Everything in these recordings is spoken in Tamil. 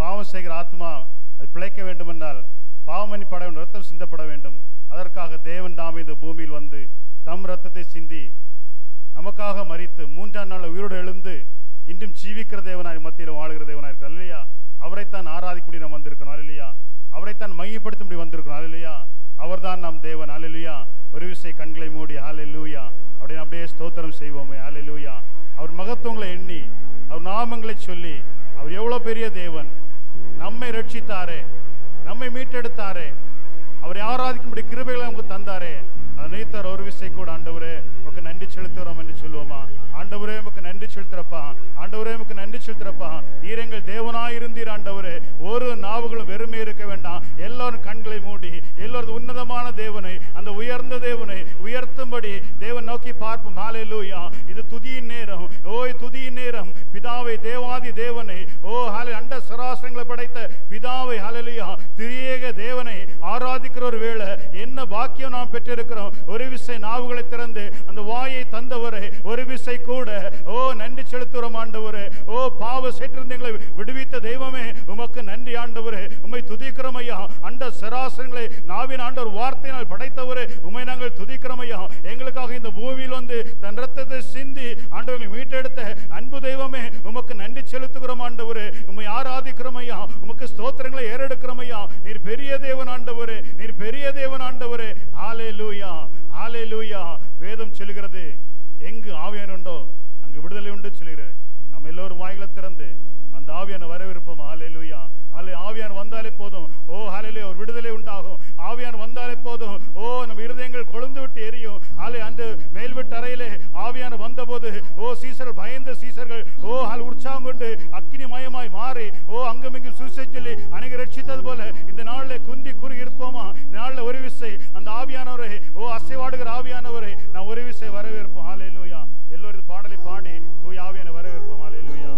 பாவம் செய்கிற ஆத்மா அது பிழைக்க வேண்டும் என்றால் பாவமன்னிப்பட வேண்டும், ரத்தம் சிந்தப்பட வேண்டும். அதற்காக தேவன் தாமே இந்த பூமியில் வந்து தம் ரத்தத்தை சிந்தி நமக்காக மரித்து 3ஆம் நாள் உயிரோடு எழுந்து இன்றும் ஜீவிக்கிற தேவனாய் மத்தியில் வாழுகிற தேவனாய் இருக்கிறார் இல்லையா? அவரைத்தான் ஆராதிக்க முடியும் நாம் வந்திருக்கிறோம் இல்லையா? அவரைத்தான் மையப்படுத்த முடியும் வந்திருக்கிறோம் இல்லையா? அவர்தான் நம் தேவன் அல்லேலூயா. ஒரு விசை கண்களை மூடி ஹல்லேலூயா அப்படின்னு அப்படியே ஸ்தோத்திரம் செய்வோமே ஹல்லேலூயா. அவர் மகத்துவங்களை எண்ணி அவர் நாமங்களை சொல்லி அவர் எவ்வளவு பெரிய தேவன், நம்மை ரட்சித்தாரே, நம்மை மீட்டெடுத்தாரே, அவரை ஆராதிக்கும்படி கிருபைகளை நமக்கு தந்தாரே, அதை நினைத்தார். ஒரு விசை கூட ஆண்டவரே உமக்கு நன்றி செலுத்துகிறோம் என்று சொல்லுவோமா? ஆண்டவரே உமக்கு நன்றி செலுத்துறப்பா, ஆண்டவரே உமக்கு நன்றி செலுத்துறப்பா. நீர் எங்கள் தேவனாயிருந்தீர் ஆண்டவரே. ஒரு நாவுகளும் வெறுமே இருக்க வேண்டாம். எல்லாரும் கண்களை மூடி எல்லோரும் உன்னதமான தேவனை, அந்த உயர்ந்த தேவனை உயர்த்தும்படி தேவன் நோக்கி பார்ப்போம். ஹல்லேலூயா. இது துதியின் நேரம். ஓய் துதியின் நேரம். பிதாவை தேவாதி தேவனை, ஓ ஹல்லே, அண்ட சராசரங்களை படைத்த பிதாவை ஹல்லேலூயா, திரியேக தேவனை ஆராதிக்கிற ஒரு வேளை என்ன பாக்கியம் நாம் பெற்றிருக்கிறோம். ஒரு விசை நாவுகளை திறந்து அந்த வாயை தந்தவரை ஒரு விசை கூட ஓ நன்றி செலுத்துகிறோம் ஆண்டவரே. ஓ பாவ சேற்றிலிருந்து எங்களை விடுவித்த தெய்வமே உமக்கு நன்றி ஆண்டவரே. உம்மை துதிக்கிறோம் ஐயா. அண்ட சராசரங்களை நாவின் ஆண்டவர் வார்த்தையினால் படைத்தவரே உம்மை நாங்கள் துதிக்கிறோம் ஐயா. எங்களுக்காக இந்த பூமியில் வந்து தன் ரத்தத்தை சிந்தி ஆண்டவர்களை மீட்டெடுத்த அன்பு தெய்வமே உமக்கு நன்றி செலுத்துகிறோம் ஆண்டவரே. உம்மை ஆராதிக்கிறோம் ஐயா. உமக்கு ஸ்தோத்திரங்களை ஏறெடுக்கிறோம் ஐயா. நீர் பெரிய தேவன் ஆண்டவரே, நீர் பெரிய தேவன் ஆண்டவரே. ஹல்லேலூயா, ஹல்லேலூயா. வேதம் சொல்லுகிறது, எங்கு ஆவியான் உண்டோ அங்கு விடுதலை உண்டு சொல்லுகிறது. நம்ம எல்லோரும் வாய்களை திறந்து அந்த ஆவியான வரவிருப்போம். ஹல்லேலூயா. ஆவியான் வந்தாலே போதும். ஓ ஹல்லேலூயா, ஒரு விடுதலை உண்டாகும். ஆவியான் வந்தாலே போதும். ஓ நம்ம இருதயங்கள் கொழுந்து விட்டு எரியும். அந்த மேல்விட்டு அறையிலே ஆவியான வந்தபோது ஓ சீசர்கள், பயந்த சீசர்கள் ஓ உற்சாகம் கொண்டு அக்கினிமயமாய் மாறி ஓ அங்குமிங்கும் சுவிசேஷம் சொல்லி அநேகரை ரட்சித்தது போல இந்த நாளில் குந்தி குறுகி இருப்போமா? இந்த நாளில் ஒரு விசை அந்த ஆவியானவரை, ஓ அசைவாடுகிற ஆவியானவரை நான் ஒரு விசை வரவேற்போம். ஹல்லேலூயா. எல்லோரும் பாடலை பாடி தூய் ஆவியான வரவேற்போம். ஹல்லேலூயா.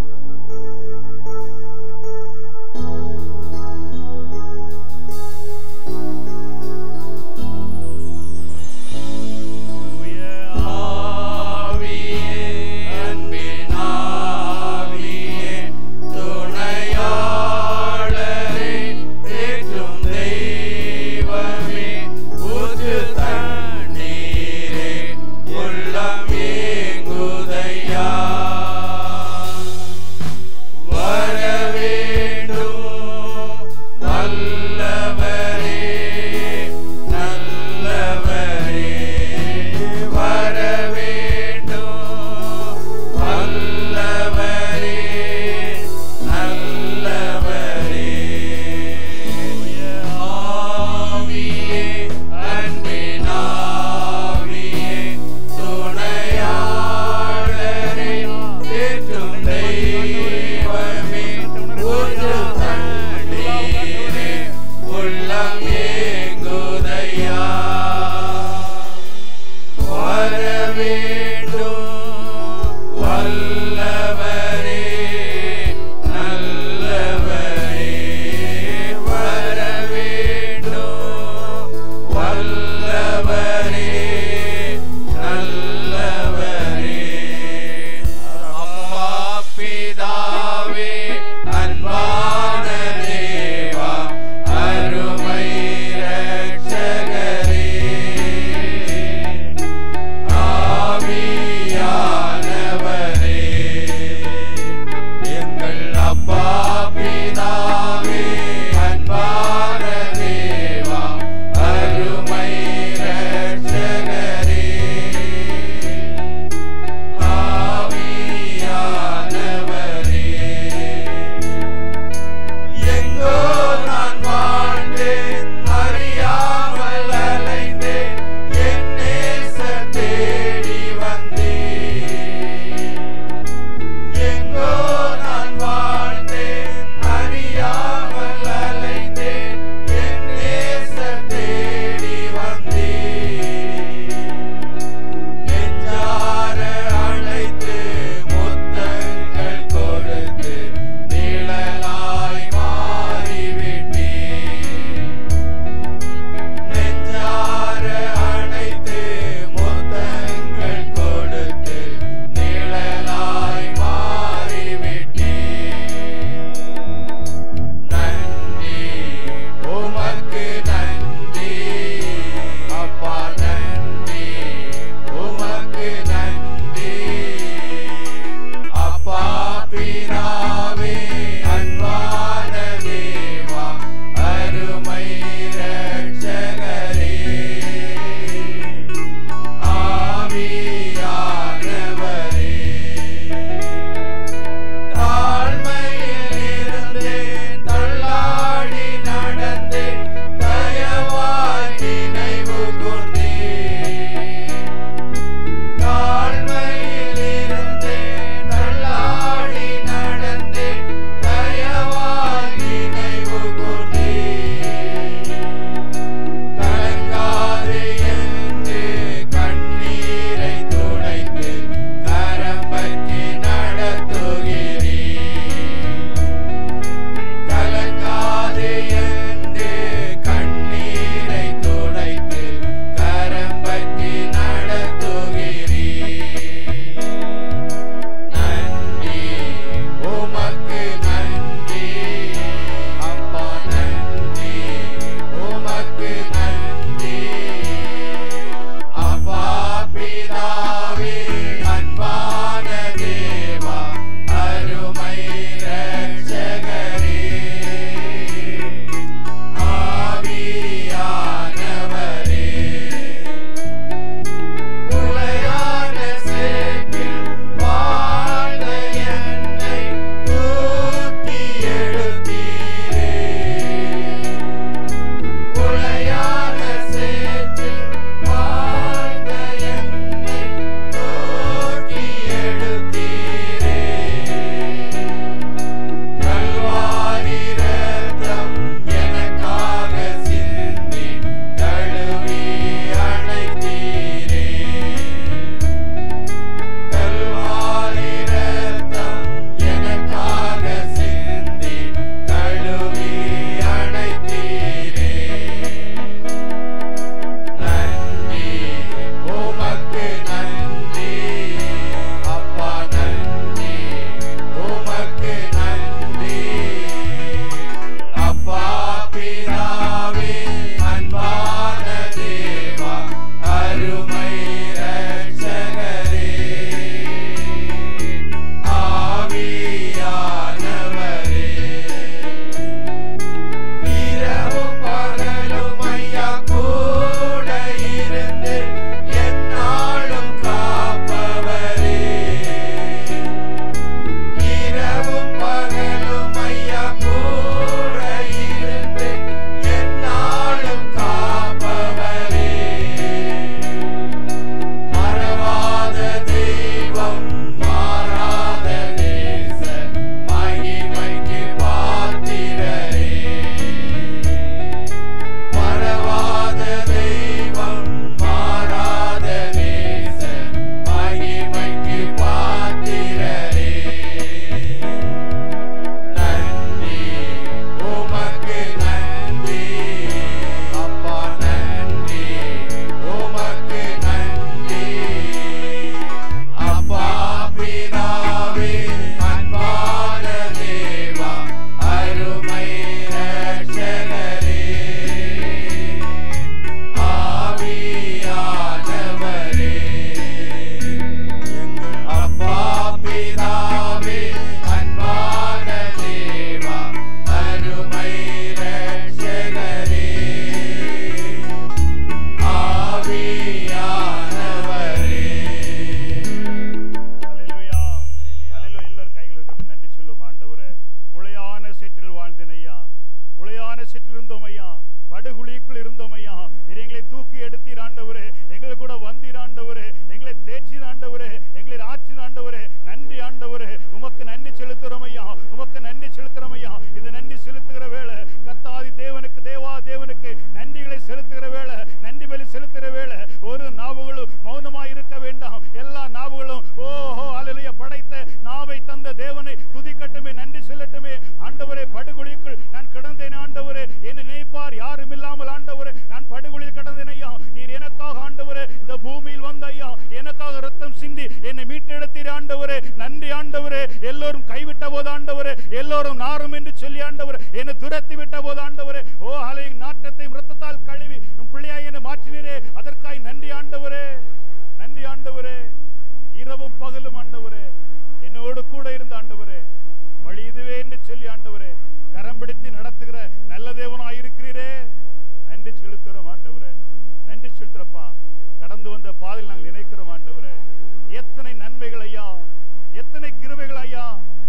வாழ்ந்தேன் ஐயா. உளையான சிற்றில் இருந்தோம் ஐயா, படுகுழிக்குள் இருந்தோம் ஐயா. நீர் எங்களை தூக்கி எடுத்தீர் ஆண்டவரே, எங்களை கூட வந்தீர் ஆண்டவரே, எங்களை தேற்றின ஆண்டவரே, எங்களை ஆற்றின ஆண்டவரே. நன்றி ஆண்டவரே, உமக்கு நன்றி செலுத்துகிறோம் ஐயா, உமக்கு நன்றி செலுத்துகிறோம் ஐயா. இது நன்றி செலுத்துகிற வேளை, கர்த்தாதி தேவனுக்கு தேவனுக்கு நன்றிகளை செலுத்துகிற வேளை, நன்றி பலி செலுத்துகிற வேளை. ஒரு நாவுகளும் மௌனமாய் இருக்க வேண்டாம். எல்லா நாவுகளும் ஓஹோ அல்லேலூயா படைத்த நாவை தந்த தேவனை துதிக்கட்டுமே, நன்றி சொல்லட்டுமே. ஆண்டவரே, படுகுழிக்குள் நான் கிடந்தேன் ஆண்டவரே, என்னை நினைப்பார் யாரும் இல்லாமல் ஆண்டவரே, நான் படுகுழியில் கிடந்தேன் ஐயா. நீர் எனக்காக ஆண்டவரே இந்த பூமியில் வந்த ஐயா, எனக்காக ரத்தம் சிந்தி என்னை மீட்டெடுத்தீர் ஆண்டவரே. நன்றி ஆண்டவரே. எல்லோரும் கைவிட்ட போது ஆண்டவரே, எல்லோரும் நாரும் என்று சொல்லி ஆண்டவரே என்னை துரத்தி விட்ட போது ஆண்டவரே, ஓ ஹலை நாட்டத்தையும் ரத்தத்தால் கழுவி உன் பிள்ளையாய் என்னை மாற்றினீரே, அதற்காய் நன்றி ஆண்டவரே, நன்றி ஆண்டவரே. இரவும் பகலும் ஆண்டவரே என்னோடு கூட இருந்த ஆண்டவரே, வழி இதுவே என்று சொல்லி ஆண்டவரே கரம் பிடித்து நடத்துகிற நல்ல தேவனாய் இருக்கிறீரே, நன்றி செலுத்துகிறோம் ஆண்டவரே, நன்றி செலுத்துறப்பா. கடந்து வந்த பாதையில் நாங்கள் நினைக்கிறோம் ஆண்டவரே, எத்தனை நன்மைகள் ஐயா, எத்தனை கிருபைகள் ஐயா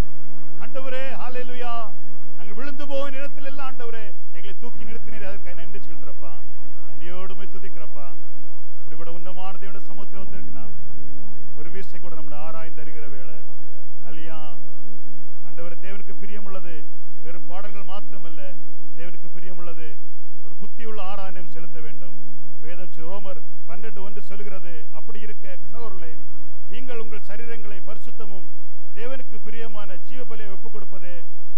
ஆண்டவரே. ஹல்லேலூயா. நாங்கள் விழுந்து போகும் நேரத்தில் எல்லாம் ஆண்டவரே எங்களை தூக்கி நிறுத்தினீர், அதற்காக நன்றி செலுத்துறப்பா, நன்றியோடுமை துதிக்கிறப்பா. அப்படிப்பட்ட உன்னமான தேவனுடைய சமூகத்தில் வந்திருக்கு நாம் ஒரு வீசை கூட நம்மளை ஆராய்ந்து அறிகிற வேளை அல்லையா ஆண்டவரே. தேவனுக்கு பிரியமுள்ளது வெறும் பாடல்கள் மாத்திரமல்ல, தேவனுக்கு பிரியமுள்ளது ஒரு புத்தியுள்ள ஆராதனையும் செலுத்த வேண்டும். வேதம் ரோமர் 12:1 சொல்கிறது. அப்படி இருக்க சகோதரர்களே, நீங்கள் உங்கள் சரீரங்களை பரிசுத்தமும் தேவனுக்கு பிரியமான ஜீவபலியை ஒப்புக் கொடுப்பதே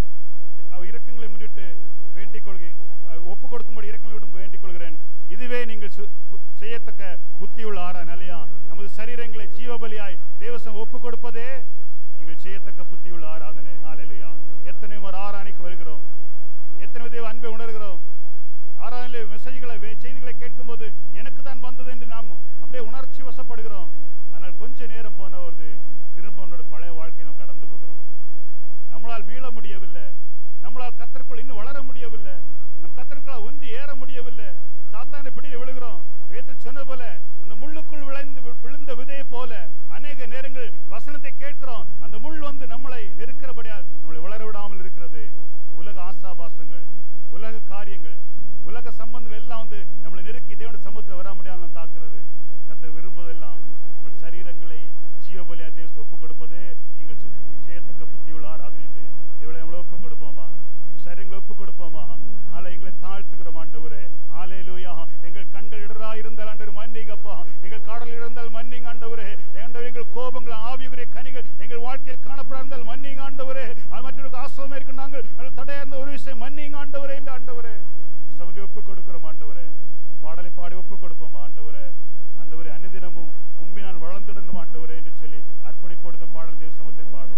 இரக்கங்களை முன்னிட்டு வேண்டிக் கொள்கிறேன், ஒப்புக் கொடுக்கும்படி இரக்கங்களை வேண்டிக் கொள்கிறேன். இதுவே நீங்கள் செய்யத்தக்க புத்தியுள்ள ஆராதனை அல்லையா. நமது சரீரங்களை ஜீவபலியாய் தேவசம் ஒப்புக் கொடுப்பதே நீங்கள் செய்யத்தக்க புத்தியுள்ள ஆராதனை. ஹல்லேலூயா. எத்தனை ஒரு ஆராதனைக்கு வருகிறோம், எத்தனை தேவ அன்பை உணர்கிறோம். ஆராதனையிலே மெசேஜ்களை செய்திகளை கேட்கும்போது எனக்கு தான் வந்தது என்று நாம் அப்படியே உணர்ச்சி வசப்படுகிறோம். ஆனால் கொஞ்ச நேரம் போன ஒரு திரும்ப உன்னோட பழைய வாழ்க்கையை நாம் கடந்து போகிறோம். நம்மளால் மீள முடியவில்லை, நம்மளால் கர்த்தருக்குள் இன்னும் வளர முடியவில்லை, நம் கர்த்தருக்குள் ஒன்றி ஏற முடியவில்லை. சாத்தானை பிடியில் விழுகிறோம். வேதத்தில் சொன்ன போல அந்த முள்ளுக்குள் விழுந்த விதையை போல அநேக நேரங்கள் வசனத்தை கேட்கிறோம், அந்த முள் வந்து நம்மளை நெருக்கிறபடியால் நம்மளை வளர விடாமல் இருக்கிறது. உலக ஆசாபாசங்கள், உலக காரியங்கள், உலக சம்பந்தங்கள் எல்லாம் வந்து நம்மளை நெருக்கி தேவனுடைய சமூகத்தில் வர முடியாமல் தாக்குறது. கர்த்தர் விரும்புவதெல்லாம் உங்கள் சரீரங்களை ஜீவபலியா தேவத்தை ஒப்புக் கொடுப்பதே நீங்கள் செய்யத்தக்க புத்தியுள்ள ஆராதனை என்று இவளை நம்மளை ஒப்புக் கொடுப்போமா, சரீரங்களை ஒப்புக் கொடுப்போமா. நாளை எங்களை தாழ்த்துக்கிறோம் ஆண்டவரே. ஹல்லேலூயா. எங்கள் கண்கள் இடரா இருந்தால் ஆண்டவர் மன்னிங்கப்பா, எங்கள் காடல் இருந்தால் மன்னிங்க ஆண்டவரே. ஆண்டவரே, எங்கள் கோபங்கள் ஆவியுடைய கனிகள் எங்கள் வாழ்க்கையில் காணப்பட இருந்தால் மன்னிங்க ஆண்டவரே. அது மற்றவர்களுக்கு ஆசிரமம் இருக்கு, நாங்கள் தடையா இருந்த ஒரு விஷயம் மன்னிங்க ஆண்டவரே என்று ஆண்டவரே சமூகத்தை ஒப்புக் கொடுக்கிறோம் ஆண்டவரே. பாடலை பாடி ஒப்புக் கொடுப்போம் ஆண்டவரே. ஆண்டவரே, அனுதினமும் உண்மையினால் வளர்ந்துடணும் ஆண்டவரே என்று சொல்லி அர்ப்பணிப்போடு பாடல் தேவ சமூகத்தை பாடுவோம்.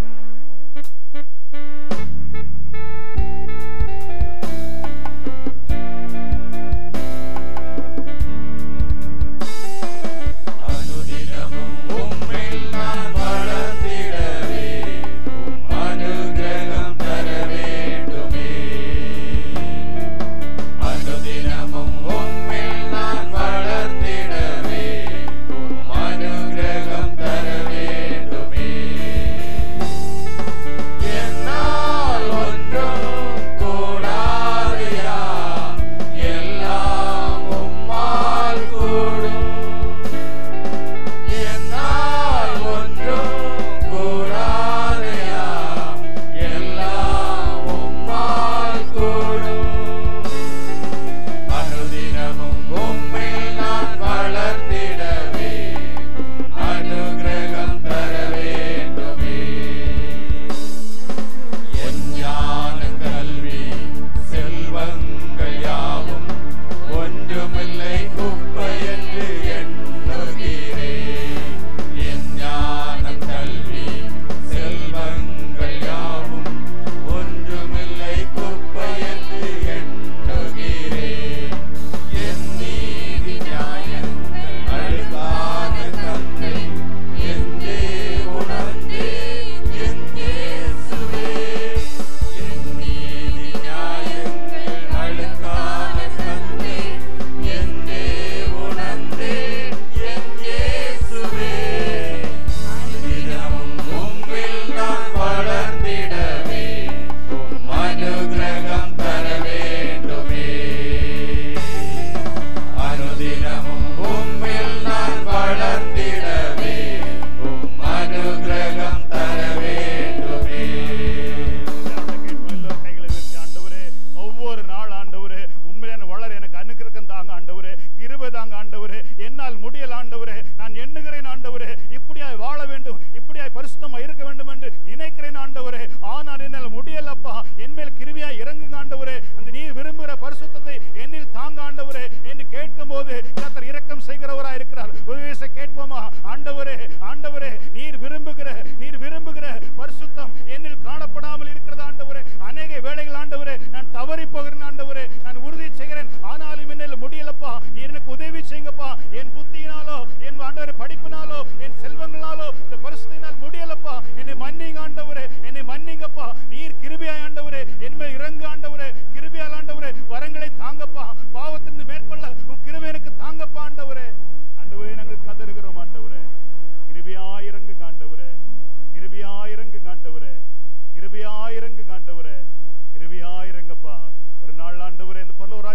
அனுதினமும் உம்மில் நான் வளர்ந்திடவே உம் அனுகிரகம் தர வேண்டும்.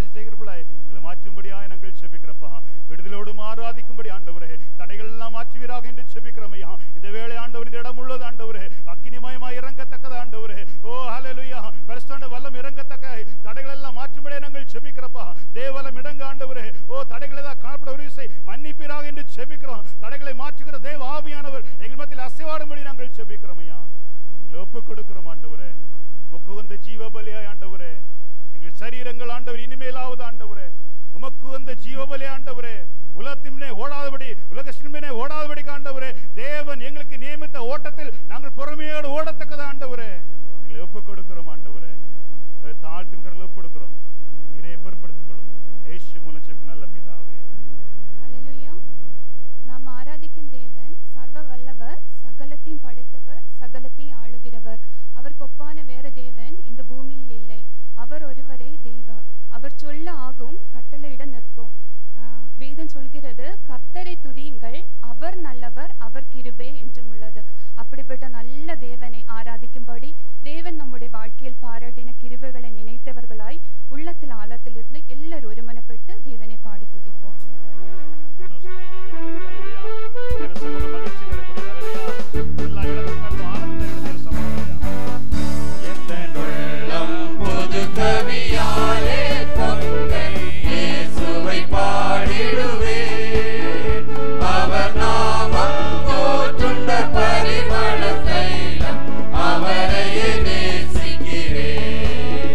செய்கிறவர்களாய் எங்களை மாற்றும்படியாய் நாங்கள் செபிக்கிறப்பா. விடுதலோடு ஆராதிக்கும்படி ஆண்டவரே தடைகள் எல்லாம் மாற்றுவீராக என்று செபிக்கிறோமையா. இந்த வேளை ஆண்டவர் இந்த இடம் உள்ளது ஆண்டவரே, அக்கினிமயமாய் இறங்கத்தக்கது ஆண்டவரே. ஓ ஹல்லேலூயா, பரிசுத்த வல்லம் இறங்கத்தக்க தடைகள் எல்லாம் மாற்றும்படியாய் நாங்கள் செபிக்கிறப்பா. தேவவல்லம் இடங்க ஆண்டவரே. ஓ தடைகள் ஏதாவது காணப்பட உதவி செய், மன்னிப்பீராக என்று செபிக்கிறோம். தடைகளை மாற்றுகிற தேவ ஆவியானவர் எங்கள் மத்தியில் அசைவாடும்படி நாங்கள் செபிக்கிறோமையா. எங்களை ஒப்புக் கொடுக்கிறோம் ஆண்டவரே. உமக்கு வந்த ஜீவ பலியாய் ஆண்டவரே, எங்கள் சரீரங்கள் ஆண்டவர் இனிமேலாவது ஆண்டவரே உமக்கு வந்த ஜீவ பலியாய் ஆண்டவரே, உலகத்தின்மே ஓடாதபடி உலக சிறுமினே ஓடாதபடி ஆண்டவரே, தேவன் எங்களுக்கு நியமித்த ஓட்டத்தில் நாங்கள் பொறுமையோடு ஓடத்தக்கது ஆண்டவரே. எங்களை ஒப்புக் கொடுக்கிறோம் ஆண்டவரே. தாழ்த்தும் கரங்களை ஒப்புக் கொடுக்கிறோம். இதை பொறுப்படுத்திக் கொள்ளும் இயேசு மூலம் ஜெபிக்கும் நல்ல பிதாவே. ஹல்லேலூயா. நாம் ஆராதிக்கும் தேவன் சர்வ வல்லவர், சகலத்தையும் படைத்தவர், சகலத்தையும் ஆளுகிறவர். அவருக்கு ஒப்பான வேற தேவன் இந்த பூமியில் இல்லை. அவர் ஒருவரே தெய்வம். அவர் சொல்ல ஆகும், கட்டளையிட நிற்கும். வேதம் சொல்கிறது, கர்த்தரை துதியுங்கள், அவர் நல்லவர், அவர் கிருபை என்றும் உள்ளது. அப்படிப்பட்ட நல்ல தேவனை ஆராதிக்கும்படி தேவன் நம்முடைய வாழ்க்கையில் பாராட்டின கிருபைகளை நினைத்தவர்களாய் உள்ளத்தில் ஆழத்திலிருந்து எல்லாரும் ஒருமனப்பட்டு தேவனை பாடி துதிப்போம். கவியாலே பொங்கல் இயேசுவை பாடிடுவே, அவர் நாமம் போற்றுண்ட பரிமள தைலம், அவரையே நேசிக்கிறேன்.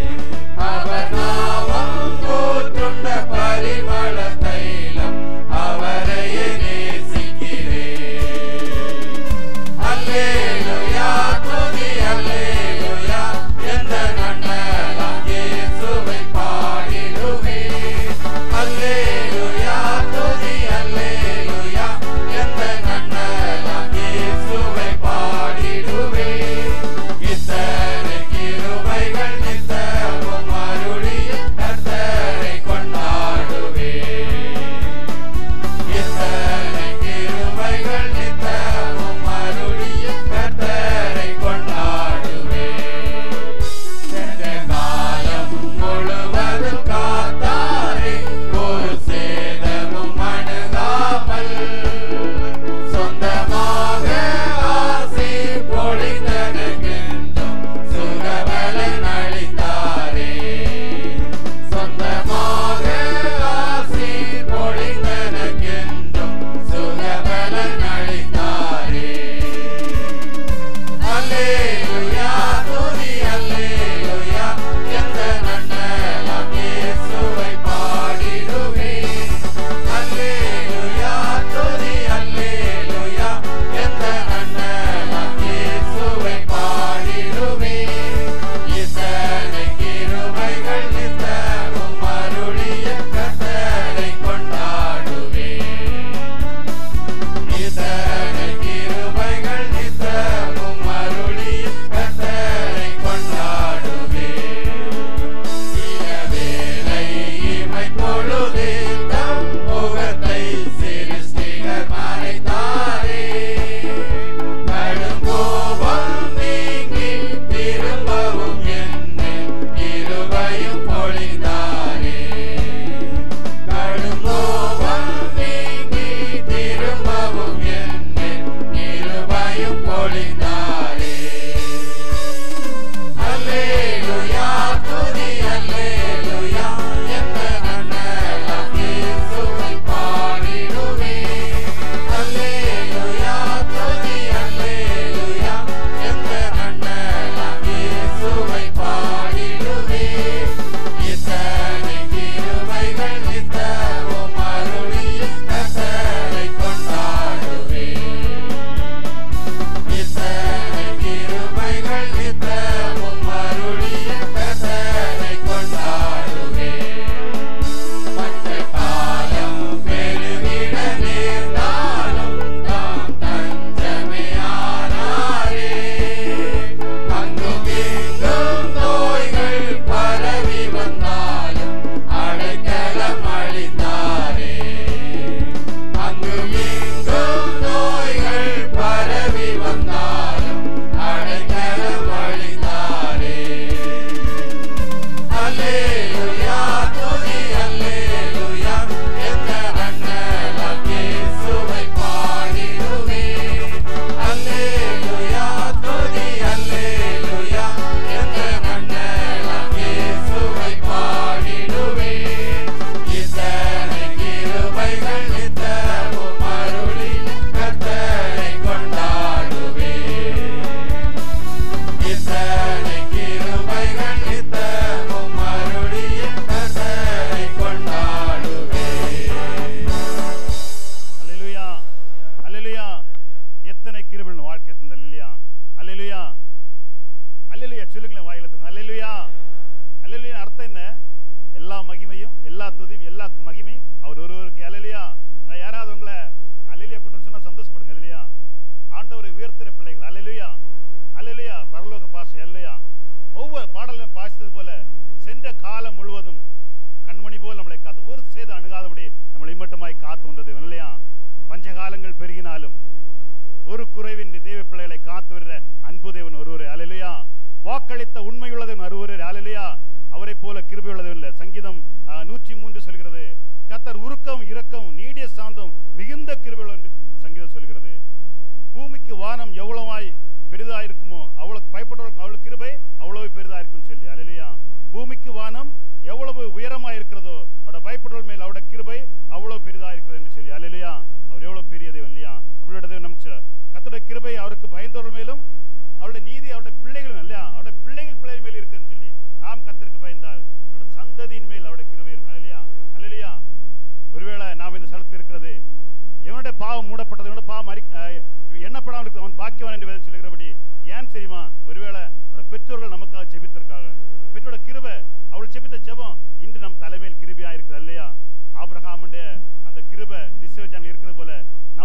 எல்லா துதியும் எல்லா மகிமை அவர் ஒருவருக்கு. அல்லேலூயா. யாராவது உங்களை அல்லேலூயா கூட்டம் சொன்னா சந்தோஷப்படுங்க. அல்லேலூயா. ஆண்டவரை உயர்த்துற பிள்ளைகள். அல்லேலூயா. அல்லேலூயா. பரலோக பாசை. அல்லேலூயா. ஒவ்வொரு பாடலும் பாசித்தது போல சென்ற காலம் முழுவதும் கண்மணி போல் நம்மளை காத்து ஒரு சேதம் அணுகாதபடி நம்மளை மட்டுமாய் காத்து வந்தது. இல்லையா? பஞ்சகாலங்கள் பெருகினாலும் ஒரு குறைவின்றி தேவ பிள்ளைகளை காத்து வருகிற அன்பு தேவன் ஒருவரே. அல்லேலூயா. வாக்களித்த உண்மையுள்ளதன் ஒருவரே. அல்லேலூயா. அவரை போல கிருபை உள்ளதும் இல்லை. சங்கீதம் 103 சொல்கிறது, கர்த்தர் உருக்கம் இரக்கம் நீடிய சாந்தம் மிகுந்த கிருபை என்று சங்கீதம் சொல்கிறது. பூமிக்கு வானம் எவ்வளவாய் பெரிதாயிருக்குமோ அவ்வளவு பயப்படுறவர்களுக்கு அவ்வளவு கிருபை அவ்வளவு பெரிதாயிருக்கும் சொல்லி. அல்லேலூயா. பூமிக்கு வானம் எவ்வளவு உயரமாக இருக்கிறதோ அவருடைய பயப்படுறவர்கள் மேல் அவருடைய கிருபை அவ்வளவு பெரிதாக இருக்கிறது என்று சொல்லி. அல்லேலூயா. அவர் எவ்வளவு பெரிய தேவன். இல்லையா? அவருடைய தேவன் நமக்கு கர்த்தருடைய கிருபை அவருக்கு பயந்தவர்கள் மேலும் அவருடைய நீதி அவருடைய பிள்ளைகளும் இல்லையா அவருடைய பிள்ளைகள் மேல் இருக்குன்னு சொல்லி நாம் கர்த்தருக்கு பயந்தால் அவருடைய சந்ததியின் மேல் அவருடைய கிருபை இருக்கும். அல்லேலூயா. அல்லேலூயா. ஒருவேளை நாம் இந்த ஸ்தலத்தில் இருக்கிறது எவனுடைய பாவம் மூடப்பட்டது, எவனுடைய பாவம் எண்ணப்படாமல் இருக்கிறது அவன் பாக்கியவான் என்று வேதம் சொல்லுகிறபடி ஏன் தெரியுமா? ஒருவேளை அவருடைய பெற்றோர்கள் நமக்காக ஜெபித்திருக்காங்க. பெற்றோட கிருபை அவள் ஜெபித்த ஜெபம் இன்று நம் தலைமையில் கிருபையா இருக்குது. இல்லையா? ஆபிரகாமுடைய அந்த கிருபை இஸ்ரவேல் இருக்கிறது போல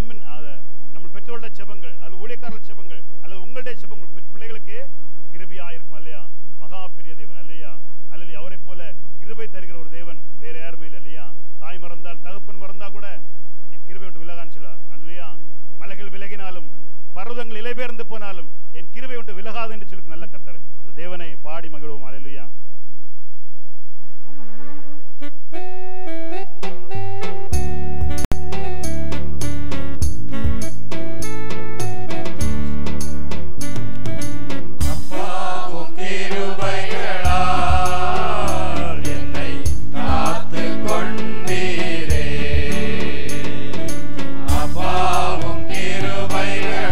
நம்ம பெற்றோருடைய ஜெபங்கள் அல்லது ஊழியக்காரர்கள் ஜெபங்கள் அல்லது உங்களுடைய ஜெபங்கள் பிள்ளைகளுக்கு கிருபையா இருக்கும். இல்லையா? மகா பெரிய தேவன். அல்லையா? அல்லையா. அவரை போல கிருபை தருகிற ஒரு தேவன் வேற யாருமே இல்லை. இல்லையா? தாய் மறந்தால் தகப்பன் மறந்தா கூட என் கிருபை விட்டு விலகான்னு சொல்லுவார். அல்லையா? மலைகள் விலகினாலும் பர்வதங்கள் இலைபெயர்ந்து போனாலும் என் கிருபை விட்டு விலகாது என்று சொல்லி நல்ல கர்த்தர் இந்த தேவனை பாடி மகிழ்வோம். அல்லேலூயா.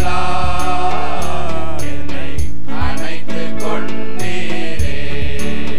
கொண்டீரே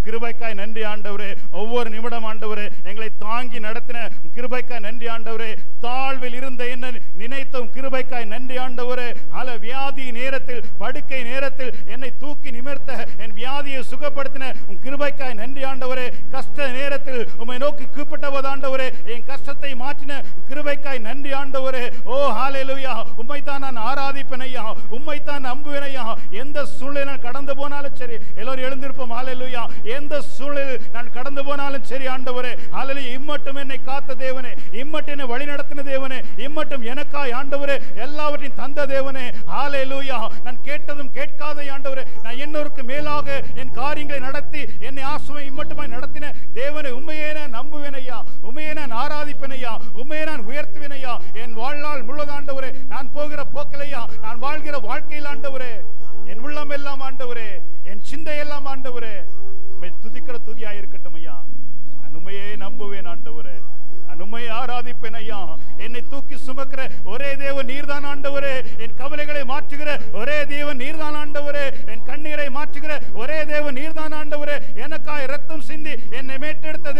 கிருபைக்காய் நன்றி ஆண்டவரே. ஒவ்வொரு நிமிடம் ஆண்டவரே எங்களை தாங்கி நடத்தின கிருபைக்காய் நன்றி ஆண்டவரே. தாழ்வில் இருந்த என்ன நினைத்தும் கிருபைக்காய் நன்றி ஆண்டவரே. வியாதி நேரத்தில் படுக்கை நேரத்தில் என்னை தூக்கி நிமிர்த்த என் வியாதியை சுகப்படுத்தின கிருபைக்காய் நன்றி ஆண்டவரே. கஷ்ட நேரத்தில் உம்மை நோக்கி கூப்பிட்டவது ஆண்டவரே என் கஷ்டத்தை மாற்றின கிருபைக்காய் நன்றி ஆண்டவரே. ஓ ஹல்லேலூயா. உம்மை தான் நான் ஆராதிப்பேன் ஐயா, உம்மை தான் நம்புவேன் ஐயா. எந்த சூழ்நிலை நான் கடந்து போனாலும் சரி, எல்லாரும் எழுந்திருப்போம். ஹல்லேலூயா. எந்த சூழ்நிலையில் நான் கடந்து போனாலும் சரி ஆண்டவரே, ஹல்லேலூயா. இம்மட்டும் என்னை காத்த தேவனே, இம்மட்டும் என்னை வழி நடத்தின தேவனே, இம்மட்டும் எனக்காய் ஆண்டவரே எல்லாவற்றையும் தந்த தேவனே. ஹல்லேலூயா. நான் கேட்டதும் கேட்காத ஆண்டவரே, நான் என்னோருக்கு மேலாக என் காரியங்களை நடத்தி என்னை ஆசுமை இம்மட்டுமாய் நடத்தின தேவனே, உம்மையே நான் நம்புவேன் ஐயா, உம்மையே நான் ஆராதிப்பேன் ஐயா, உம்மையே நான் உயர்த்துவேன் ஐயா. என் வாழ்நாள் முழுவதும் ஆண்டவரே நான் போகிற போக்கில் ஐயா, நான் வாழ்கிற வாழ்க்கையில் ஆண்டவரே, என் உள்ளம் எல்லாம் ஆண்டவரே, என் சிந்தை எல்லாம் ஆண்டவரே உம்மை துதிக்கிற துதியா இருக்கட்டும் ஐயா. நான் உம்மையே நம்புவேன் ஆண்டவரே, நான் உம்மையை ஆராதிப்பேன் ஐயா. என்னை தூக்கி சுமக்கிற ஒரே தேவன் நீர்தான் ஆண்டவரே. என் கவலைகளை மாற்றுகிற ஒரே தேவன் நீர்தான் ஆண்டவரே. என் கண்ணீரை மாற்றுகிற ஒரே தேவன் நீர்தான் ஆண்டவரே. எனக்காய் ரத்தம் சிந்தி என்னை மீட்டெடுத்த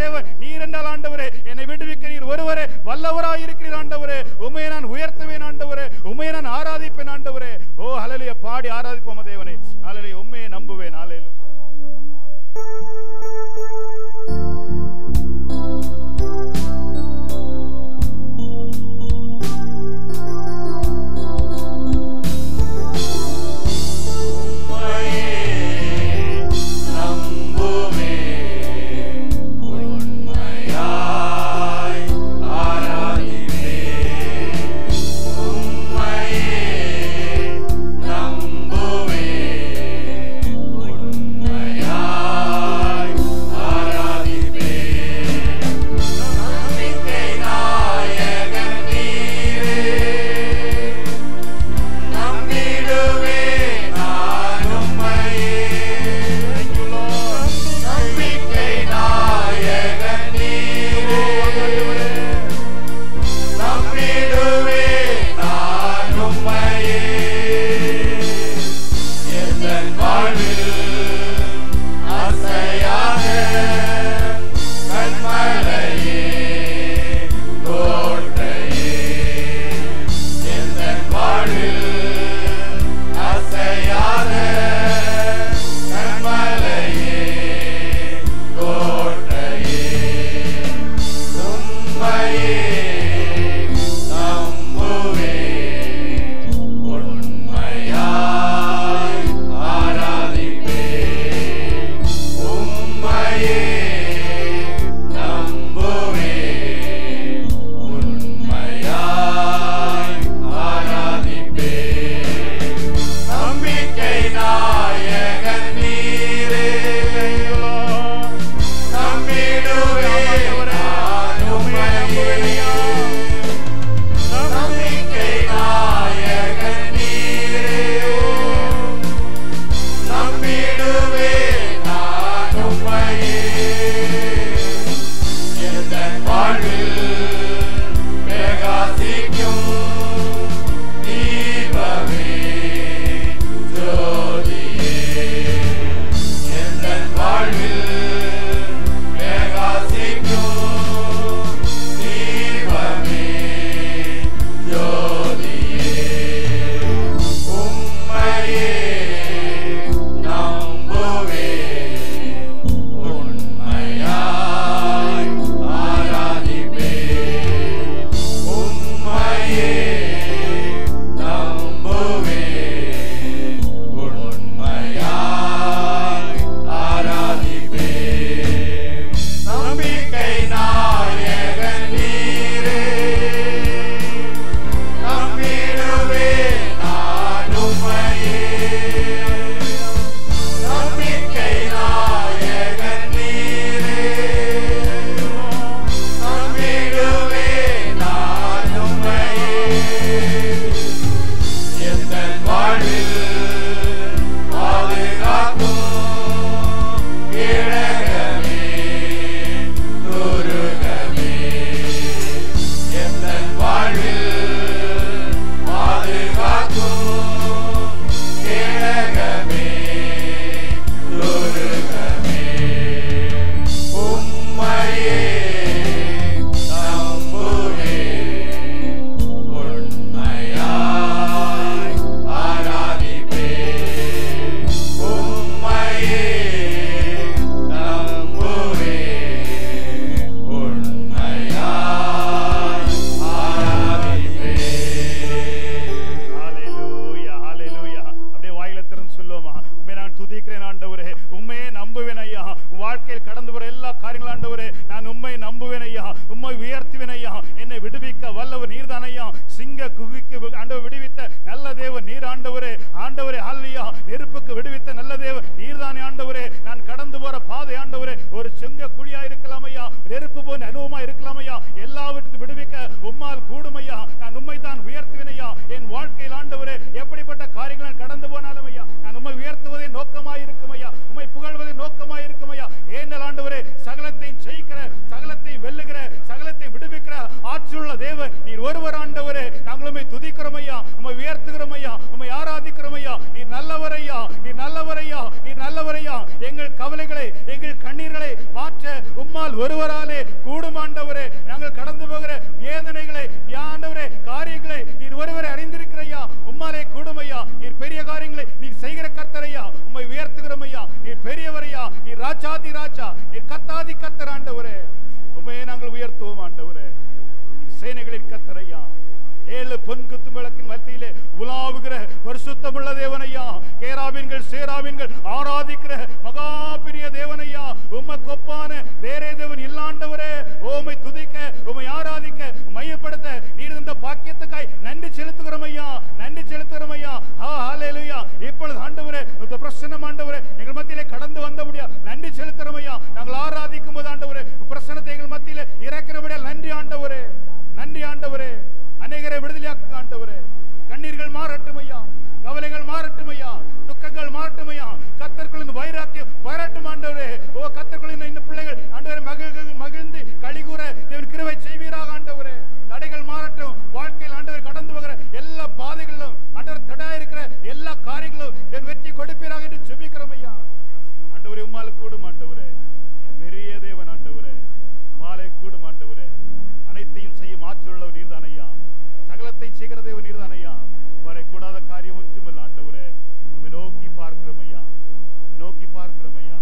ராஜாதி ராஜா, நீர் கர்த்தாதி கர்த்தர் ஆண்டவரே. உம்மையே நாங்கள் உயர்த்துவோம் ஆண்டவரே. சேனைகளின் கர்த்தர் ஐயா, 7 பொன்குத்து விளக்கின் மத்தியிலே உலாவுகிற பரிசுத்தமுள்ள தேவனையா, கேராபீன்கள் சேராபீன்கள் ஆராதிக்கிற மகா பெரிய தேவனையா, உம்மைக்கு ஒப்பான வேறே தேவன் இல்லாண்டவரே. உம்மை துதிக்க, உம்மை ஆராதிக்க, மையப்படுத்த நீர் இந்த பாக்கியத்துக்காய் நன்றி செலுத்துகிறோம் ஐயா, நன்றி செலுத்துகிறோம் ஐயா. ஹல்லேலூயா. இப்பொழுது ஆண்டவரே, இந்த பிரசன்னம் ஆண்டவரே எங்கள் மத்தியிலே கடந்து வந்தபடியா நன்றி செலுத்துகிறோம் ஐயா. நாங்கள் ஆராதிக்கும் போது ஆண்டவரே பிரசன்னத்தை எங்கள் மத்தியிலே இறக்கிறபடியா நன்றி ஆண்டவரே, நன்றி ஆண்டவரே. அநேகரை விடுதலையாக்க ஆண்டவரே. கண்ணீர்கள் மாறட்டும் ஐயா, கவலைகள் மாறட்டும் ஐயா, துக்கங்கள் மாறட்டும் ஐயா. கர்த்தருக்குள் வைராக்கியம் பாராட்டும் ஆண்டவரே. ஓ கர்த்தருக்குள் இந்த பிள்ளைகள் ஆண்டவரே மகிழ்ந்து கலிகூற தேவன் கிருபை செய்வீராக ஆண்டவரே. தடைகள் மாறட்டும். வாழ்க்கையில் ஆண்டவர் கடந்து போகிற எல்லா பாதைகளிலும் ஆண்டவர் தடா இருக்கிற எல்லா காரியங்களும் தேவன் வெற்றி கொடுப்பீராக என்று ஜெபிக்கிறோம் ஐயா. ஆண்டவரே உம்மால கூடும் ஆண்டவரே, பெரிய தேவன் ஆண்டவரே, மாலை கூடும் ஆண்டவரே. அனைத்தையும் செய்யும் ஆற்றல் உள்ளவர் நீர்தான் ஐயா, சகலத்தை செய்கிற தேவன் நீர்தான் ஐயா. உம்மாலே கூடாத காரியம் ஒன்றுமில்லை ஆண்டவரே. உம்மை நோக்கி பார்க்கிறோம் ஐயா, உம்மை நோக்கி பார்க்கிறோம் ஐயா.